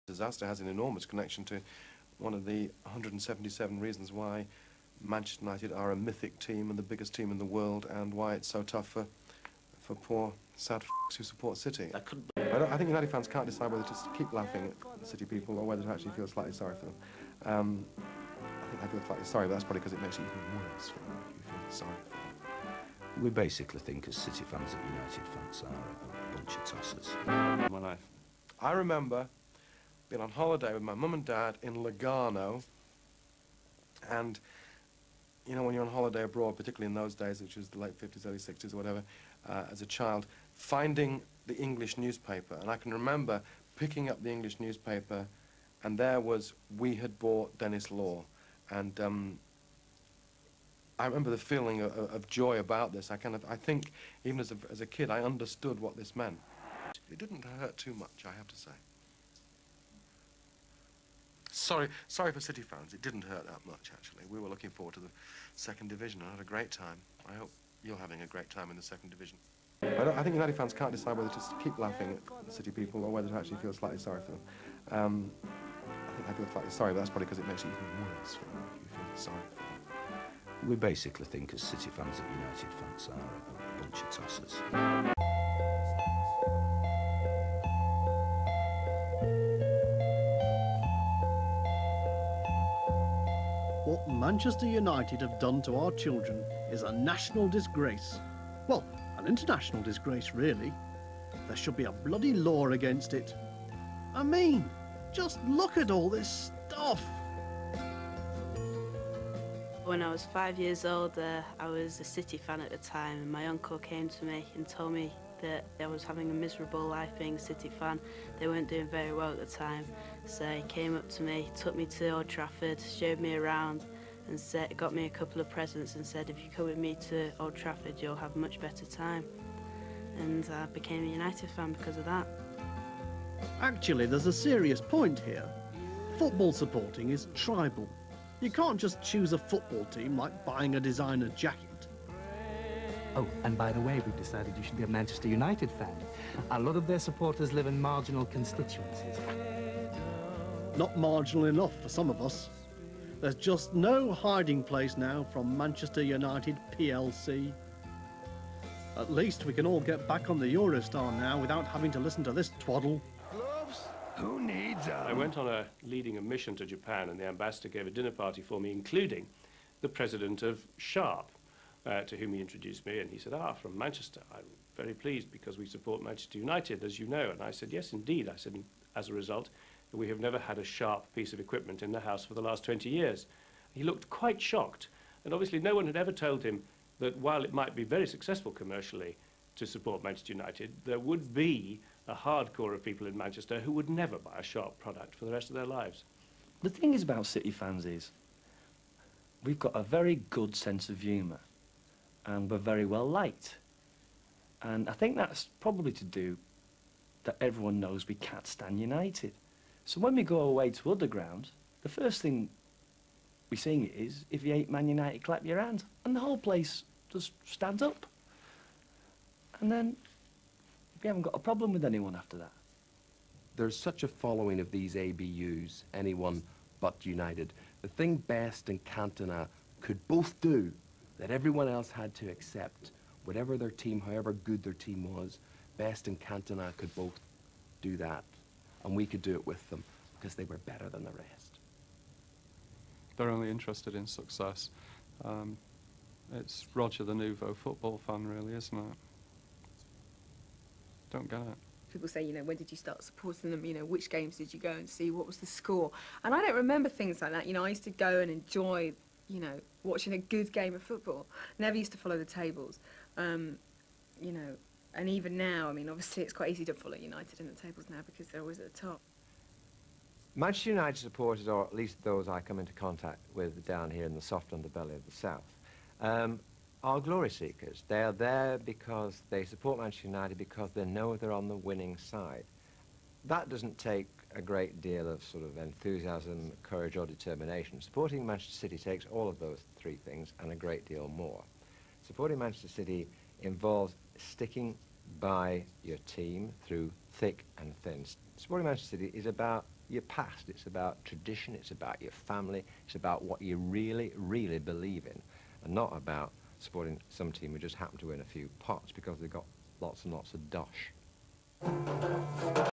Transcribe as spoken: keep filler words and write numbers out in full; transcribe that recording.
Disaster has an enormous connection to one of the one hundred seventy-seven reasons why Manchester United are a mythic team and the biggest team in the world, and why it's so tough for for poor sad f***s who support City. I, couldn't... I, don't, I think United fans can't decide whether to keep laughing at City people or whether to actually feel slightly sorry for them. Um, I think I feel slightly sorry, but that's probably because it makes it even worse for them if you feel sorry for them. We basically think as City fans that United fans are a bunch of tossers. My life. I remember being on holiday with my mum and dad in Lugano, and you know, when you're on holiday abroad, particularly in those days, which was the late fifties, early sixties or whatever, uh, as a child, finding the English newspaper. And I can remember picking up the English newspaper, and there was, we had bought Denis Law. And um, I remember the feeling of, of joy about this. I kind of, I think, even as a, as a kid, I understood what this meant. It didn't hurt too much, I have to say. Sorry, sorry for City fans. It didn't hurt that much, actually. We were looking forward to the second division and had a great time. I hope you're having a great time in the second division. I, don't, I think United fans can't decide whether to keep laughing at City people or whether to actually feel slightly sorry for them. Um, I think I feel slightly sorry, but that's probably because it makes it even worse for them if you feel sorry for them. We basically think as City fans that United fans are a bunch of tossers. What Manchester United have done to our children is a national disgrace. Well, an international disgrace, really. There should be a bloody law against it. I mean, just look at all this stuff. When I was five years old, uh, I was a City fan at the time, and my uncle came to me and told me that I was having a miserable life being a City fan. They weren't doing very well at the time. So he came up to me, took me to Old Trafford, showed me around, and said, got me a couple of presents and said, if you come with me to Old Trafford, you'll have a much better time. And I became a United fan because of that. Actually, there's a serious point here. Football supporting is tribal. You can't just choose a football team like buying a designer jacket. Oh, and by the way, we've decided you should be a Manchester United fan. A lot of their supporters live in marginal constituencies. Not marginal enough for some of us. There's just no hiding place now from Manchester United P L C. At least we can all get back on the Eurostar now without having to listen to this twaddle. Gloves? Who needs them? I went on a leading a mission to Japan, and the ambassador gave a dinner party for me, including the president of Sharp, uh, to whom he introduced me, and he said, ah, from Manchester. I'm very pleased because we support Manchester United, as you know. And I said, yes, indeed. I said, as a result, we have never had a Sharp piece of equipment in the house for the last twenty years. He looked quite shocked, and obviously no one had ever told him that while it might be very successful commercially to support Manchester United, there would be a hardcore of people in Manchester who would never buy a Sharp product for the rest of their lives. The thing is about City fans is we've got a very good sense of humour, and we're very well liked. And I think that's probably to do that everyone knows we can't stand United. So when we go away to other grounds, the first thing we sing is, if you hate Man United, clap your hands. And the whole place just stands up. And then we haven't got a problem with anyone after that. There's such a following of these A B Us, anyone but United. The thing Best and Cantona could both do that everyone else had to accept, whatever their team, however good their team was, Best and Cantona could both do that. And we could do it with them because they were better than the rest. They're only interested in success. Um, it's Roger the Nouveau football fan, really, isn't it? Don't get it. People say, you know, when did you start supporting them? You know, which games did you go and see? What was the score? And I don't remember things like that. You know, I used to go and enjoy, you know, watching a good game of football. Never used to follow the tables. Um, you know, and even now, I mean, obviously it's quite easy to follow United in the tables now because they're always at the top. Manchester United supporters, or at least those I come into contact with down here in the soft underbelly of the South, um, are glory seekers. They are there because they support Manchester United because they know they're on the winning side. That doesn't take a great deal of sort of enthusiasm, courage or determination. Supporting Manchester City takes all of those three things and a great deal more. Supporting Manchester City involves sticking by your team through thick and thin. Supporting Manchester City is about your past, it's about tradition, it's about your family, it's about what you really, really believe in, and not about supporting some team who just happen to win a few pots because they've got lots and lots of dosh.